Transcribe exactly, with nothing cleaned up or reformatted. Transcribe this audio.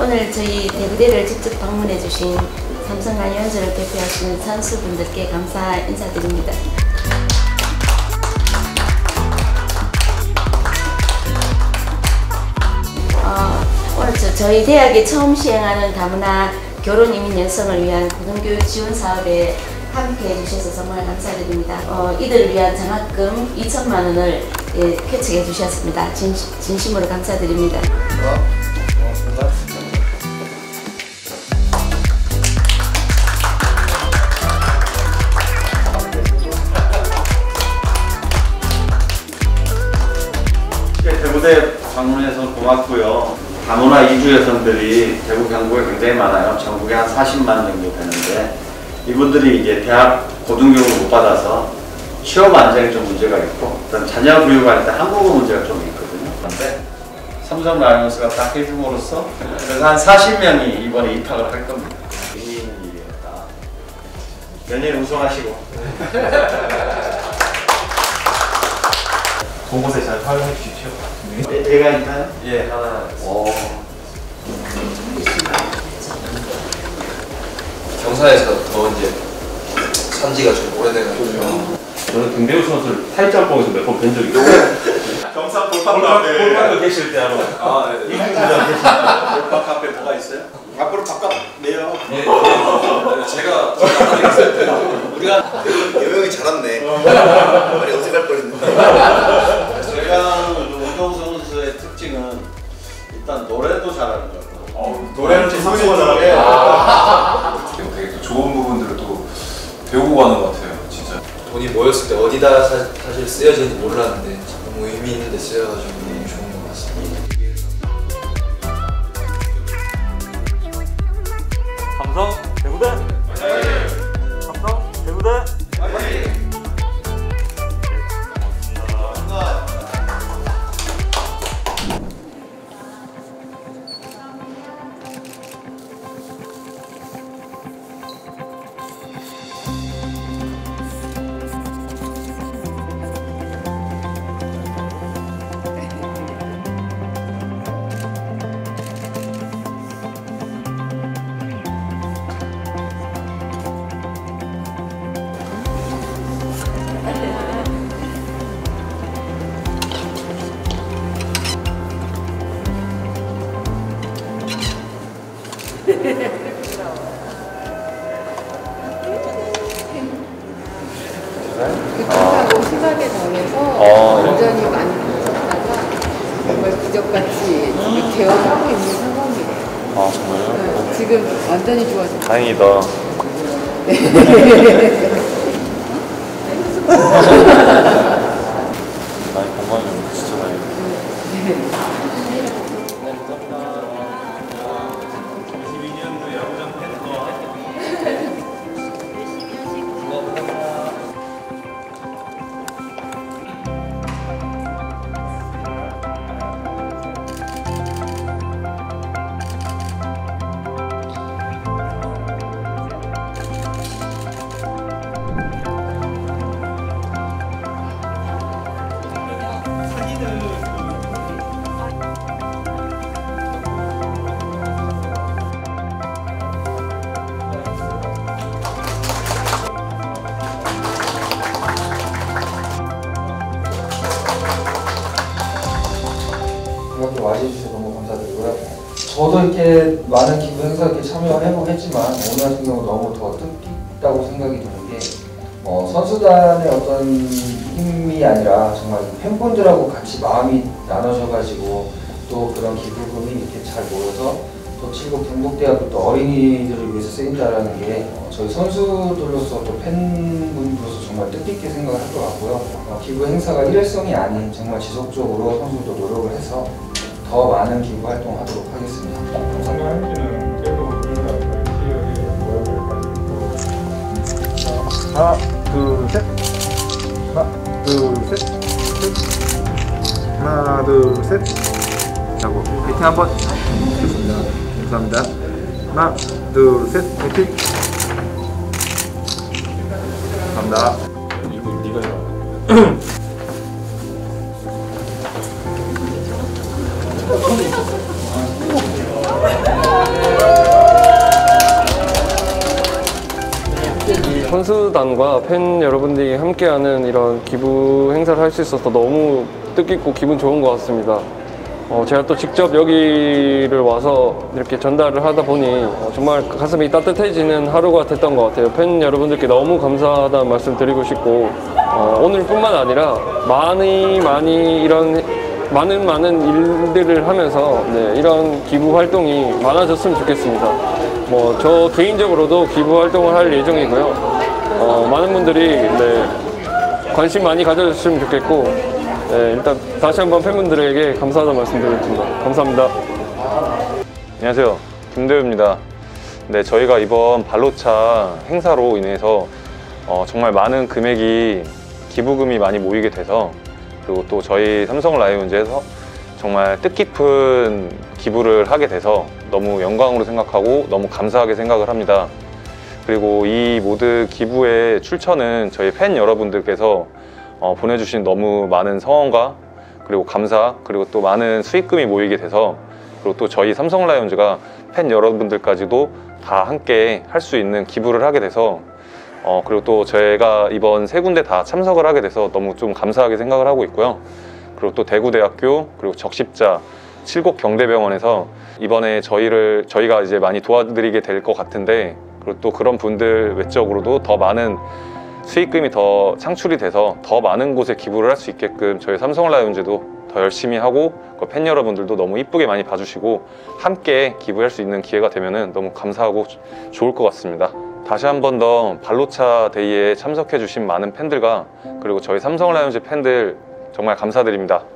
오늘 저희 대구대를 직접 방문해 주신 삼성 라이온즈를 대표하시는 선수분들께 감사 인사드립니다. 어, 오늘 저, 저희 대학이 처음 시행하는 다문화 결혼 이민 여성을 위한 고등교육 지원 사업에 함께 해주셔서 정말 감사드립니다. 어, 이들을 위한 장학금 이천만 원을 예, 쾌척해 주셨습니다. 진, 진심으로 감사드립니다. 고맙습니다. 대구대 방문해서 고맙고요. 다문화 이주 여성들이 대구 경북에 굉장히 많아요. 전국에 한 사십만 정도 되는데 이분들이 이제 대학 고등교육을 못 받아서 취업 안정에 좀 문제가 있고 일단 자녀 교육할 때 한국어 문제가 좀 있거든요. 그런데 삼성 라이온즈가 딱 해줌으로써 그래서 한 사십 명이 이번에 입학을 할 겁니다. 의미 있는 일이었다. 내년 우승하시고 좋은 곳에 잘 활용해 주십시오. 네. 애가 있나요? 예, 하나. 오. 경사에서 더 이제 산지가 좀 오래돼가지고 저는 김대우 선수를 타이점봉에서 몇 번 뵌 적이 있어요. 경사 볼빵 카페. 볼빵도 계실 때 아마. 아, 네. 이분들 계실 때. 볼빵 카페 뭐가 있어요? 앞으로 바꿔 내요. 예, 예. 제가 제가 우리가 여명이 잘았네. 많이 어색할 뻔했는데. 제가 운동 선수의 특징은 일단 노래도 잘하는 것 같고. 어, 노래는 좀 상승을 잘하게. 되게 또 좋은 부분들을 또 배우고 가는 것 같아요, 진짜. 돈이 모였을 때 어디다 사, 사실 쓰여지는지 몰랐는데 너무 의미 있는 데 쓰여가지고 너무 좋은 것 같습니다. 삼성 대구대. 삼성 대구대. 급하고 심하게 당해서 어, 완전히 많이 다쳤다가 정말 기적같이 지금 개업하고 있는 상황이에요. 아 정말요? 네, 지금 완전히 좋아졌어요. 다행이다. 많이 건강해졌네, 진짜 다행이다. 이렇게 와주셔서 너무 감사드리고요. 저도 이렇게 많은 기부 행사에 이렇게 참여해보고 했지만 오늘 같은 경우 너무 더 뜻깊다고 생각이 드는 게 어, 선수단의 어떤 힘이 아니라 정말 팬분들하고 같이 마음이 나눠져가지고 또 그런 기부금이 이렇게 잘 모여서 또 칠곡 경북대학교 또 어린이들을 위해서 쓰인다라는 게 어, 저희 선수들로서 또 팬분들로서 정말 뜻깊게 생각을 할 것 같고요. 어, 기부 행사가 일회성이 아닌 정말 지속적으로 선수도 노력을 해서 더 많은 기부 활동하도록 하겠습니다. 감사합니다. 하나, 둘, 셋. 하나, 둘, 셋. 셋. 하나, 둘, 셋. 하고 화이팅 한번 해주겠습니다. 감사합니다. 하나, 둘, 셋. 화이팅. 감사합니다. 이거 네가 해라. 어, 선수단과 팬 여러분들이 함께하는 이런 기부 행사를 할 수 있어서 너무 뜻깊고 기분 좋은 것 같습니다. 어, 제가 또 직접 여기를 와서 이렇게 전달을 하다 보니 어, 정말 가슴이 따뜻해지는 하루가 됐던 것 같아요. 팬 여러분들께 너무 감사하다는 말씀 드리고 싶고 어, 오늘뿐만 아니라 많이 많이 이런 많은 많은 일들을 하면서 네, 이런 기부 활동이 많아졌으면 좋겠습니다. 뭐 저 개인적으로도 기부 활동을 할 예정이고요. 어, 많은 분들이 네, 관심 많이 가져주셨으면 좋겠고 네, 일단 다시 한번 팬분들에게 감사하다는 말씀드리겠습니다. 감사합니다. 안녕하세요, 김대우입니다. 네, 저희가 이번 발로차 행사로 인해서 어, 정말 많은 금액이 기부금이 많이 모이게 돼서 그리고 또 저희 삼성 라이온즈에서 정말 뜻깊은 기부를 하게 돼서 너무 영광으로 생각하고 너무 감사하게 생각을 합니다. 그리고 이 모든 기부의 출처는 저희 팬 여러분들께서 어, 보내주신 너무 많은 성원과 그리고 감사 그리고 또 많은 수익금이 모이게 돼서 그리고 또 저희 삼성 라이온즈가 팬 여러분들까지도 다 함께 할 수 있는 기부를 하게 돼서 어, 그리고 또 저희가 이번 세 군데 다 참석을 하게 돼서 너무 좀 감사하게 생각을 하고 있고요. 그리고 또 대구대학교 그리고 적십자 칠곡 경대병원에서 이번에 저희를 저희가 이제 많이 도와드리게 될 것 같은데 그리고 또 그런 분들 외적으로도 더 많은 수익금이 더 창출이 돼서 더 많은 곳에 기부를 할 수 있게끔 저희 삼성 라이온즈도 더 열심히 하고 팬 여러분들도 너무 이쁘게 많이 봐주시고 함께 기부할 수 있는 기회가 되면 너무 감사하고 좋을 것 같습니다. 다시 한 번 더 발로차 데이에 참석해 주신 많은 팬들과 그리고 저희 삼성 라이온즈 팬들 정말 감사드립니다.